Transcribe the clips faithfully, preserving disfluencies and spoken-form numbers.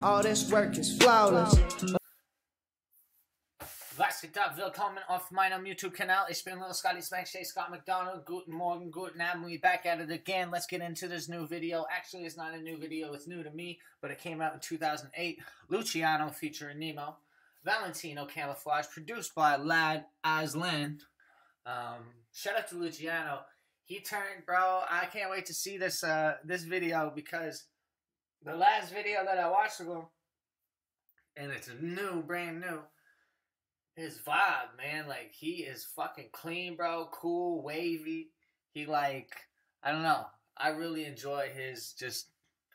All this work is flawless. Was geht ab? Willkommen auf meinem YouTube-Kanal. Ich bin Lil Scotty Smack Shay Scott McDonald. Guten Morgen, guten Abend. We back at it again. Let's get into this new video. Actually, it's not a new video. It's new to me, but it came out in two thousand eight. Luciano featuring Nemo. Valentino Camouflage, produced by Lad Aslan. Um, shout out to Luciano. He turned, bro. I can't wait to see this uh, this video because the last video that I watched of him, and it's new, brand new. His vibe, man, like, he is fucking clean, bro, cool, wavy. He, like, I don't know. I really enjoy his, just,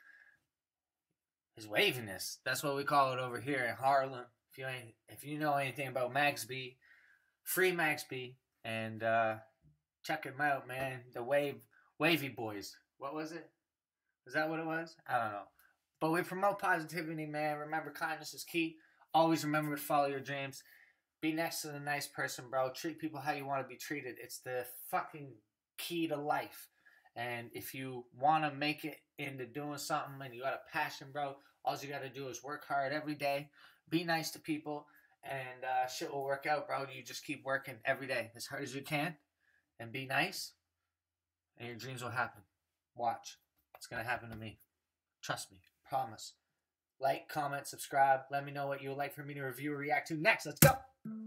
his waviness. That's what we call it over here in Harlem. If you ain't, if you know anything about Max B, free Max B, and, uh, check him out, man. The Wave, Wavy Boys. What was it? Is that what it was? I don't know. But we promote positivity, man. Remember, kindness is key. Always remember to follow your dreams. Be next to the nice person, bro. Treat people how you want to be treated. It's the fucking key to life. And if you want to make it into doing something and you got a passion, bro, all you got to do is work hard every day. Be nice to people. And uh, shit will work out, bro. You just keep working every day as hard as you can. And be nice. And your dreams will happen. Watch. It's going to happen to me. Trust me. Promise. Like, comment, subscribe. Let me know what you would like for me to review or react to next. Let's go.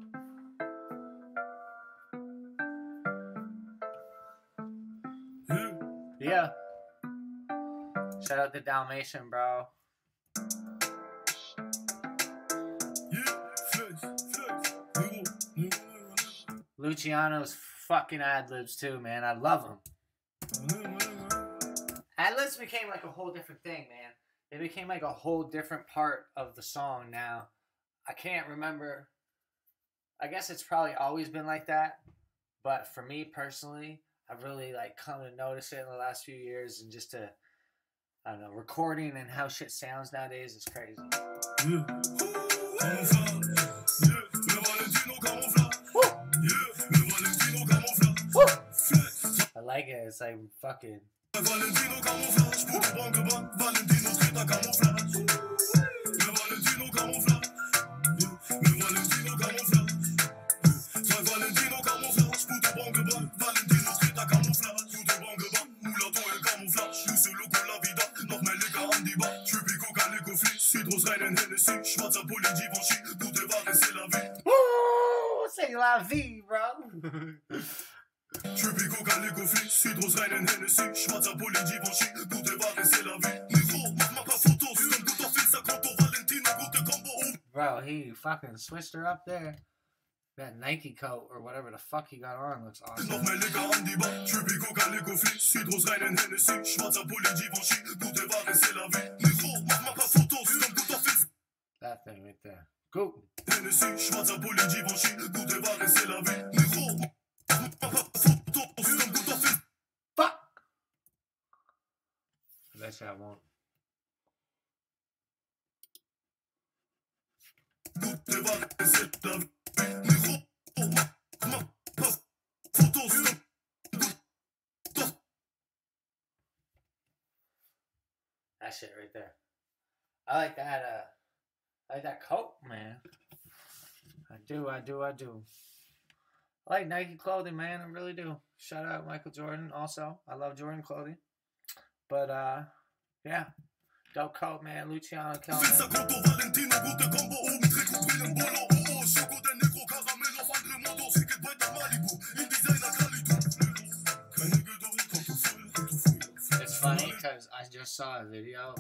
Yeah. Shout out to Dalmatian, bro. Luciano's fucking ad-libs too, man. I love them. Ad-libs became like a whole different thing, man. They became like a whole different part of the song now. I can't remember. I guess it's probably always been like that. But for me personally, I've really like come to notice it in the last few years, and just to, I don't know, recording and how shit sounds nowadays is crazy. Yeah. I like it. It's like fucking. Woo! Say la vie, bro. Bro, he fucking switched her up there. That Nike coat or whatever the fuck he got on looks awesome. That thing right there. Go. Fuck. That shit I won't. That shit right there. I like that, uh, I like that coat, man. I do, I do, I do. I like Nike clothing, man. I really do. Shout out Michael Jordan also. I love Jordan clothing. But, uh, yeah. Dope coat, man. Luciano killing it. It's funny because I just saw a video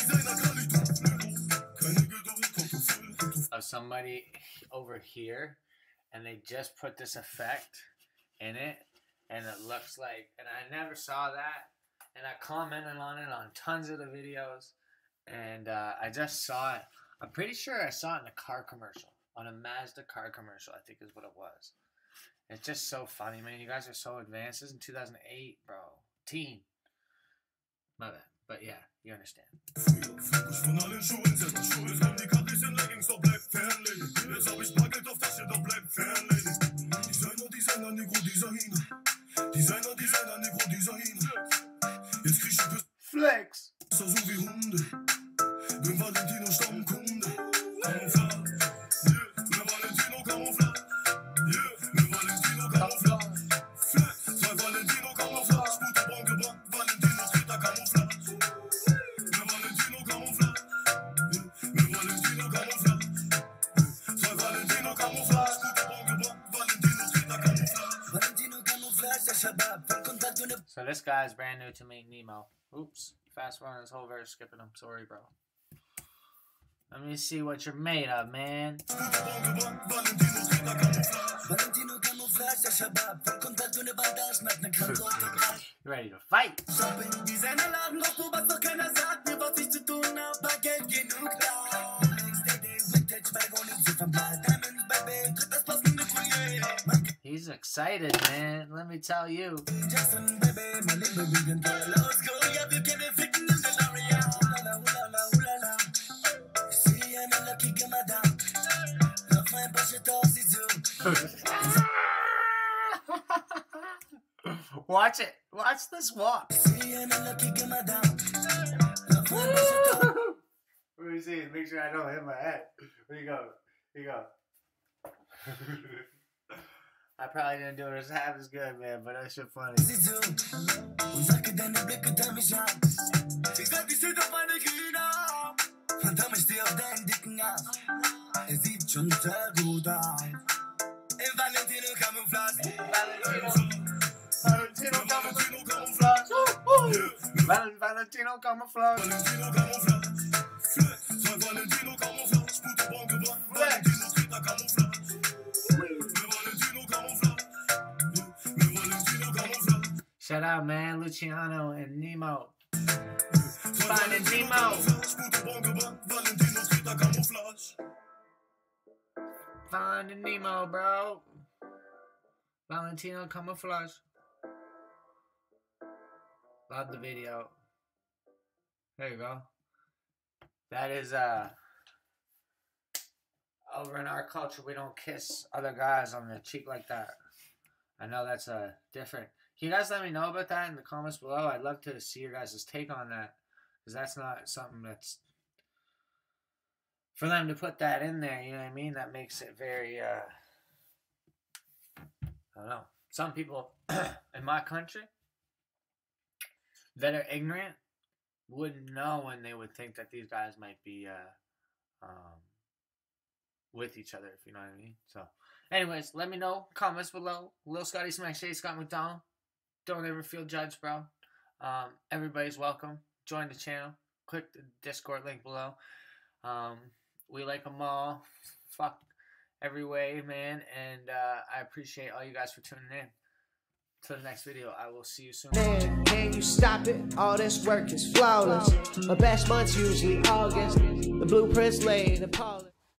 of somebody over here, and they just put this effect in it, and it looks like, and I never saw that, and I commented on it on tons of the videos, and uh, I just saw it. I'm pretty sure I saw it in a car commercial, on a Mazda car commercial, I think is what it was. It's just so funny, man. You guys are so advanced. This is in two thousand eight, bro. Teen. My bad. But yeah, you understand. Flex. This guy's brand new to me, Nemo. Oops. Fast forward this whole verse, skipping him. Sorry, bro. Let me see what you're made of, man. You ready to fight? He's excited, man. Let me tell you. Watch it. Watch this walk. Let me see. Make sure I don't hit my head. Here you go. Here you go. I probably didn't do it as half as good, man, but that shit funny. Valentino camouflage. Shout out, man, Luciano and Nemo. Finding Nemo. Finding Nemo, bro. Valentino camouflage. Love the video. There you go. That is, uh, over in our culture, we don't kiss other guys on the cheek like that. I know that's uh, different. Can you guys let me know about that in the comments below? I'd love to see your guys' take on that. Because that's not something that's... For them to put that in there, you know what I mean? That makes it very, uh... I don't know. Some people in my country that are ignorant wouldn't know, when they would think that these guys might be uh, um, with each other, if you know what I mean. So, anyways, let me know. Comments below. Lil Scotty Smack Shade, Scott McDonald. Don't ever feel judged, bro. Um, everybody's welcome. Join the channel. Click the Discord link below. Um, we like them all. Fuck every way, man. And uh, I appreciate all you guys for tuning in. Till the next video, I will see you soon. Man, can you stop it? All this work is flawless. My best month's usually August. The blueprints laid, the polish.